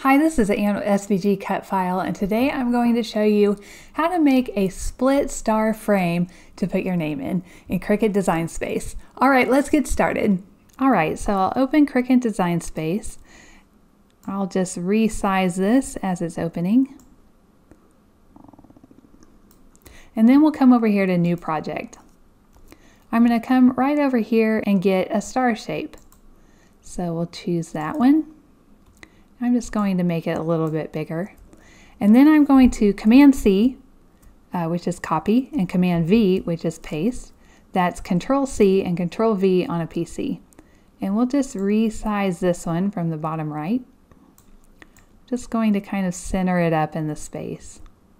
Hi, this is Ann with SVG Cut File, and today I'm going to show you how to make a split star frame to put your name in Cricut Design Space. All right, let's get started. All right, so I'll open Cricut Design Space. I'll just resize this as it's opening. And then we'll come over here to New Project. I'm going to come right over here and get a star shape. So we'll choose that one. I'm just going to make it a little bit bigger. And then I'm going to Command C, which is copy, and Command V, which is paste. That's Control C and Control V on a PC. And we'll just resize this one from the bottom right. Just going to kind of center it up in the space.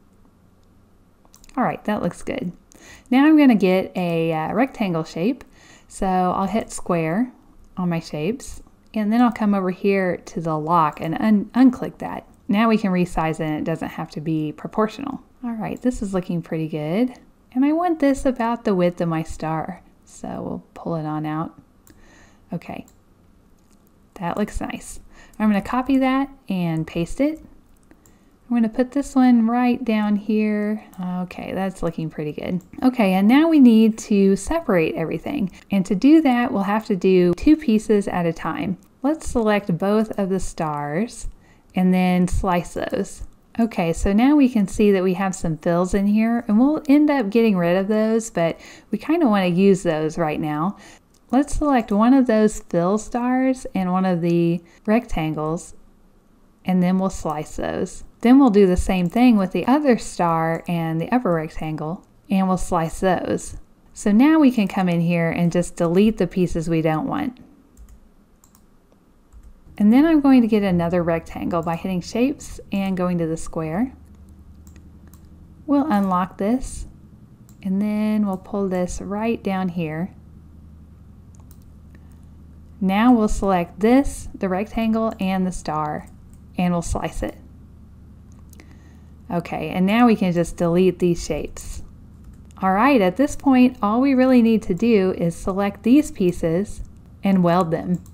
All right, that looks good. Now I'm going to get a rectangle shape. So I'll hit square on my shapes. And then I'll come over here to the lock and unclick that. Now we can resize it and it doesn't have to be proportional. All right, this is looking pretty good. And I want this about the width of my star. So we'll pull it on out. Okay, that looks nice. I'm going to copy that and paste it. I'm going to put this one right down here. Okay, that's looking pretty good. Okay, and now we need to separate everything. And to do that, we'll have to do two pieces at a time. Let's select both of the stars and then slice those. Okay, so now we can see that we have some fills in here, and we'll end up getting rid of those, but we kind of want to use those right now. Let's select one of those fill stars and one of the rectangles, and then we'll slice those. Then we'll do the same thing with the other star and the upper rectangle, and we'll slice those. So now we can come in here and just delete the pieces we don't want. And then I'm going to get another rectangle by hitting Shapes and going to the square. We'll unlock this, and then we'll pull this right down here. Now we'll select this, the rectangle, and the star, and we'll slice it. Okay, and now we can just delete these shapes. All right, at this point, all we really need to do is select these pieces and weld them.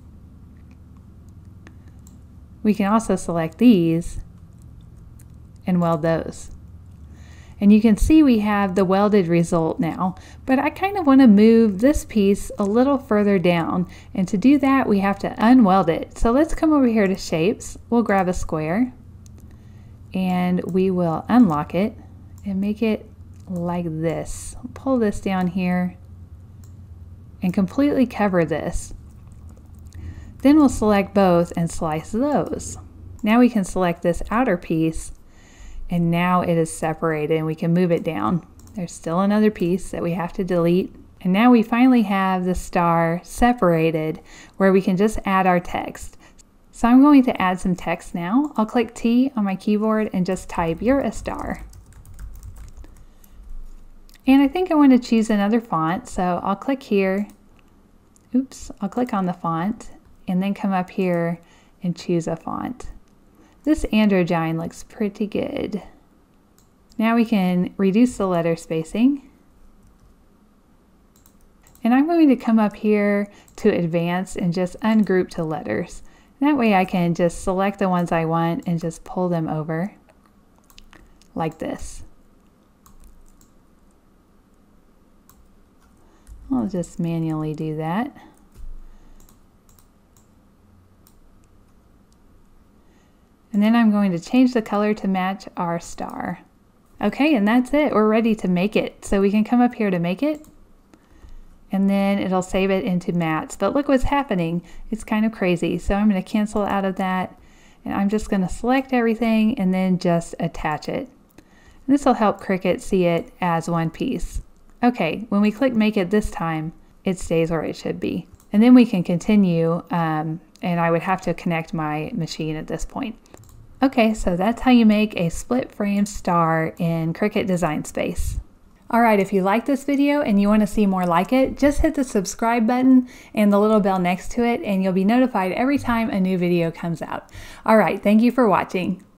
We can also select these and weld those. And you can see we have the welded result now, but I kind of want to move this piece a little further down. And to do that, we have to unweld it. So let's come over here to Shapes. We'll grab a square. And we will unlock it and make it like this. Pull this down here and completely cover this. Then we'll select both and slice those. Now we can select this outer piece, and now it is separated and we can move it down. There's still another piece that we have to delete. And now we finally have the star separated where we can just add our text. So I'm going to add some text now. I'll click T on my keyboard and just type, "You're a star." And I think I want to choose another font, so I'll click here. Oops, I'll click on the font and then come up here and choose a font. This Androgyne looks pretty good. Now we can reduce the letter spacing. And I'm going to come up here to Advanced and just ungroup to letters. That way I can just select the ones I want and just pull them over like this. I'll just manually do that. And then I'm going to change the color to match our star. Okay, and that's it. We're ready to make it. So we can come up here to make it. And then it'll save it into mats. But look what's happening. It's kind of crazy. So I'm going to cancel out of that. And I'm just going to select everything and then just attach it. And this will help Cricut see it as one piece. Okay, when we click Make It this time, it stays where it should be. And then we can continue, and I would have to connect my machine at this point. Okay, so that's how you make a split frame star in Cricut Design Space. All right, if you like this video and you want to see more like it, just hit the subscribe button and the little bell next to it, and you'll be notified every time a new video comes out. All right, thank you for watching.